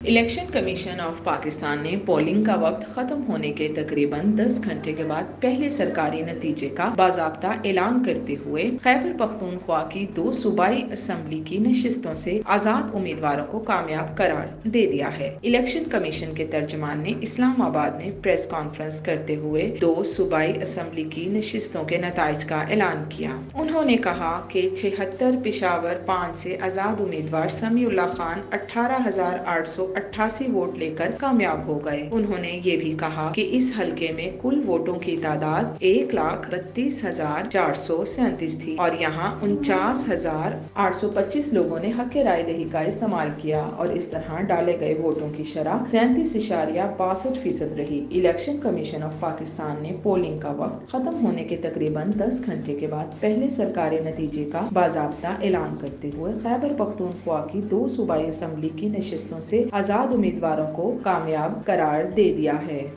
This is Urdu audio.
الیکشن کمیشن آف پاکستان نے پولنگ کا وقت ختم ہونے کے تقریباً 10 گھنٹے کے بعد پہلے سرکاری نتیجے کا باضابطہ اعلان کرتے ہوئے خیبر پختونخوا کی 2 صوبائی اسمبلی کی نشستوں سے آزاد امیدواروں کو کامیاب قرار دے دیا ہے۔ الیکشن کمیشن کے ترجمان نے اسلام آباد میں پریس کانفرنس کرتے ہوئے 2 صوبائی اسمبلی کی نشستوں کے نتائج کا اعلان کیا۔ انہوں نے کہا کہ 76 پشاور 5 سے آزاد امیدوار سمیع اللہ خان 18,888 ووٹ لے کر کامیاب ہو گئے۔ انہوں نے یہ بھی کہا کہ اس حلقے میں کل ووٹوں کی تعداد 1,32,437 تھی اور یہاں 49,825 لوگوں نے حق رائے دہی کا استعمال کیا اور اس طرح ڈالے گئے ووٹوں کی شرح 37.62% رہی۔ الیکشن کمیشن آف پاکستان نے پولنگ کا وقت ختم ہونے کے تقریباً 10 گھنٹے کے بعد پہلے سرکاری نتیجے کا باضابطہ اعلان کرتے ہوئے خیبر پختونخوا کی 2 صوبائی اسمبلی کی نشستوں سے آزاد امیدواروں کو کامیاب قرار دے دیا ہے۔